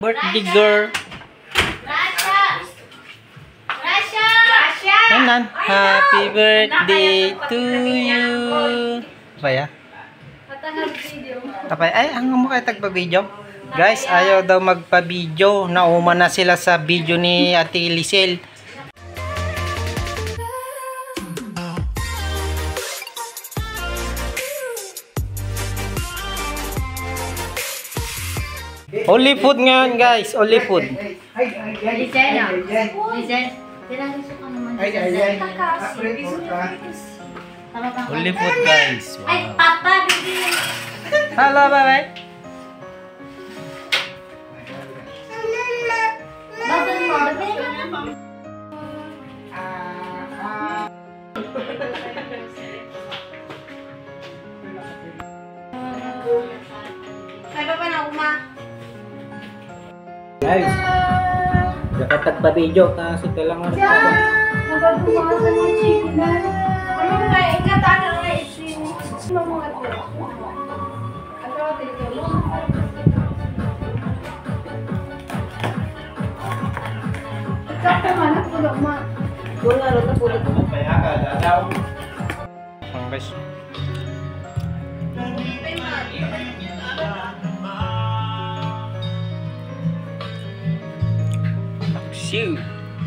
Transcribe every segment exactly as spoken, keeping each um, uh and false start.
birthday girl. Hanan, happy birthday to you. Apa ya? Apa ay ang mo kay tagpa-video? Guys, ayaw daw magpa-video. Nauma na sila sa video ni Ate Lisel. Only food ngayon, guys. Only food. Lisel, Lisel. Only food, guys. Wow. Ay, Papa, baby. Hello, bye-bye. Babal mo, babal mo. Kaya pa na uma. Guys, dapat tagpa-video kaso kailangan Siya! Nagagumasa ng chicken na. Ano nga, ikatana nga isin. Ano mga ito? Ano dito? Ikaw man, napulo ma. Wala rin napulo ko. Kaya ka, dadaw. Ang guys. Shoot.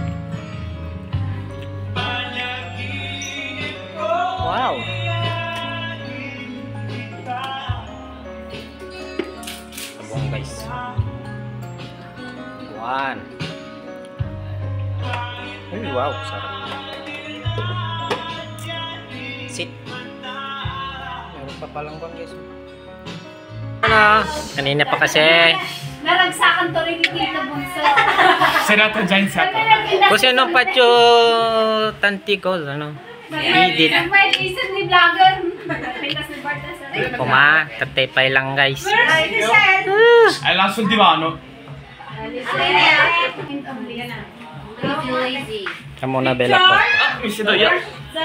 Wow. Sabong guys. One. Uy, wow, sarap. Sit. Meron pa palang bang guys. Ano? Kanina pa kasi. Naragsakan to rin kita bunso. Serato dyan sa to. Kasi anong patyo tanti ko, ano? Edit. May isip ni vlogger. Pitas ni Bartas. Kuma, tataypay lang guys. Ay, Lisel. Ay, lang sul divano. Kamu na bela po. Ah, isi do ya.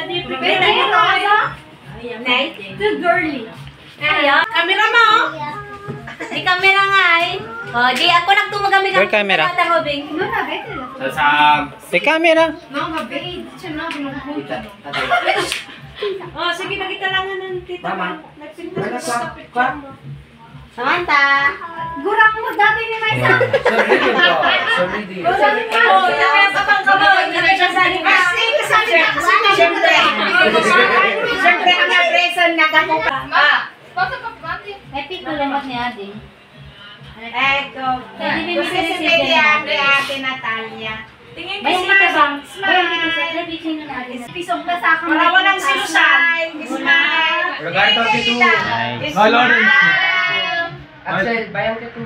Too girly. Camera mo. Di camera nga eh. Oh, di ako nagtumagamit Where camera? No, na better. Sa Sa camera. No, mabait. Siya na binungkutan. Oh, sige, nakita lang na ng tita. Nagsinta sa picture mo. Samantha. Gurang mo dati ni Maisa. Sorry, Gurang mo. Oh, yung kapang kaboy. Siyempre. Siyempre. Siyempre, ang na-present na gamo pa. May pick ko lamot ni Adi. Eto. Gusto si Pwede Ate Ate Natalia. Tingin ko smile. Smile. Pisong na sa akin. Wala walang sinusan. Smile. Rogarito kito. Nice. Hello, Axel, bayaw ka to.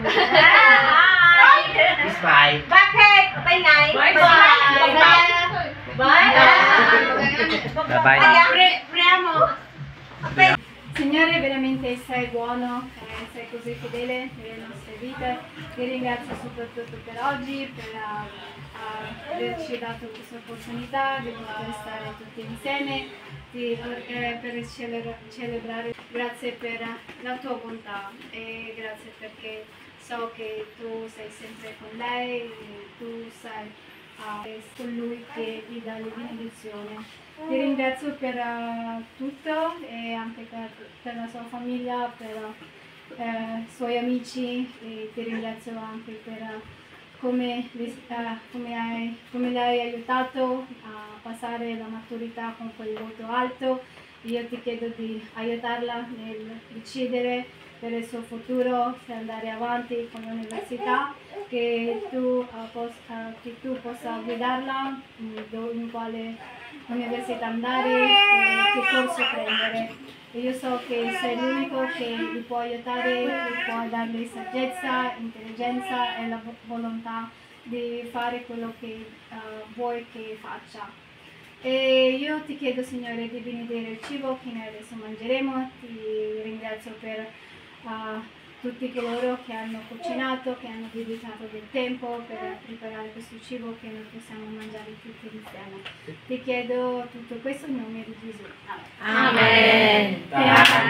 Bye. Bakit? Bye, Nay. Bye, bye. Bye. Bye-bye. Premo. Signore, veramente sei buono, eh, sei così fedele nelle nostre vite. Ti ringrazio soprattutto per oggi, per uh, uh, averci dato questa opportunità di poter stare tutti insieme, di, eh, per celebra celebrare. Grazie per la tua bontà e grazie perché so che tu sei sempre con lei, e tu sei uh, con lui che gli dà le benedizioni. Ti ringrazio per uh, tutto e anche per, per la sua famiglia, per i uh, suoi amici e ti ringrazio anche per uh, come, uh, come, hai, come l'hai aiutato a passare la maturità con quel voto alto. Io ti chiedo di aiutarla nel decidere per il suo futuro, se andare avanti con l'università, che tu, uh, pos uh, che tu possa guidarla in, in quale università andare, eh, che corso prendere. E io so che sei l'unico che vi può aiutare, che può darle saggezza, intelligenza e la volontà di fare quello che uh, vuoi che faccia. E io ti chiedo, Signore, di benedire il cibo che noi adesso mangeremo. Ti ringrazio per uh, tutti coloro che hanno cucinato, che hanno dedicato del tempo per preparare questo cibo che noi possiamo mangiare tutti insieme. Ti chiedo tutto questo in nome di Gesù. Amen.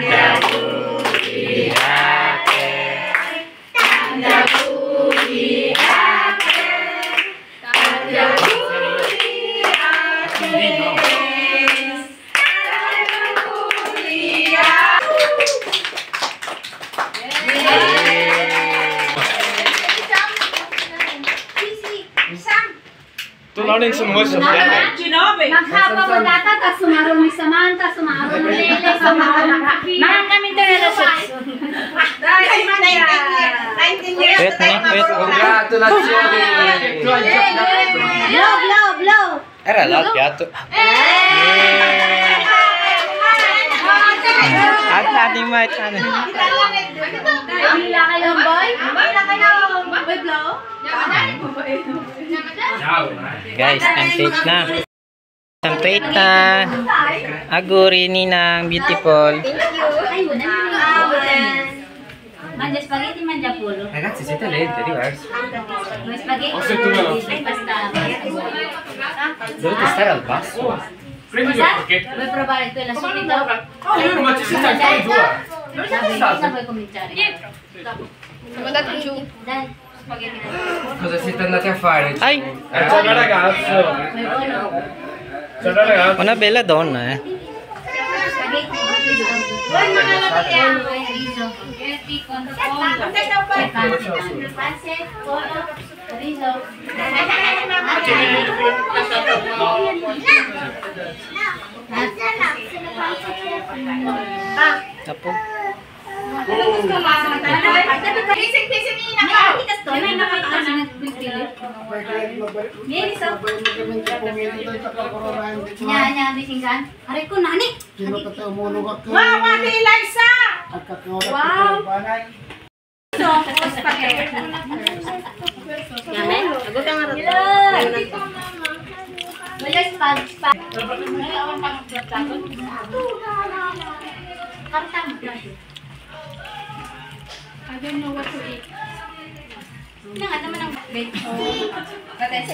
Amen. learning some words of Spanish. Maghapa mo data, tapos sumarong ni Samantha, sumarong ni Lele, sumarong ni Pia. Mga kami doon na Wait, na, wait. Congratulazioni! Blow, blow, blow. Era là il piatto. At ating mic, ano? Hila kayo, boy? Hila kayo, boy, blow? Guys, template na. Template na. Aguri ni ng beautiful. Ay, wala na. Mangia spaghetti, mangia pollo. Ragazzi, siete lenti, è diverso. Vuoi spaghetti? O se tu no. Basta. Dovete stare al basso. Prendi Cosa? perché... Vuoi provare tu la subito? Oh, ma ci si sta in due. Vabbè, cosa vuoi cominciare? Siamo andati giù. Dai, spaghetti. Cosa siete andati a fare? Ay! Eh, c'è una ragazza. Vuoi pollo? C'è una ragazza. Una bella donna, eh. Spaghetti, riso. Pollo e riso. Spaghetti con pollo. C'è panze, pollo, riso. Tapo. Nya, nya, bisingkan. Hari ko nani. Wow, Ate Eliza! Wow. So, spaghetti. Yamen, agad ka nga rin. Wala spag, spag. I don't know what to eat. Nang ano man ang bed. Katesa.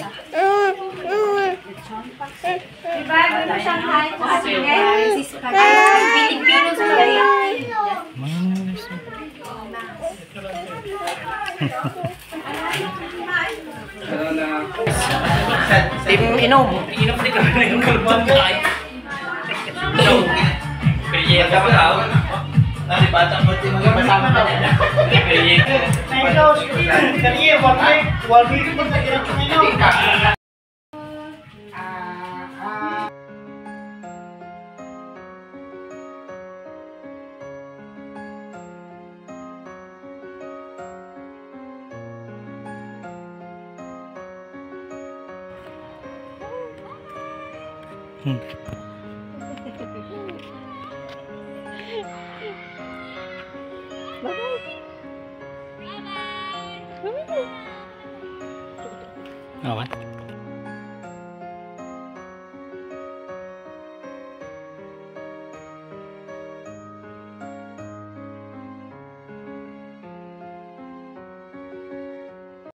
Diba, ano Shanghai ko sa Shanghai? Pilipino sa Tim inom. Inom di ka na yung kalbang kain. Kaya ka daw. Nari batang mo din magkasama ka niya. Kaya. Hmm. Awan.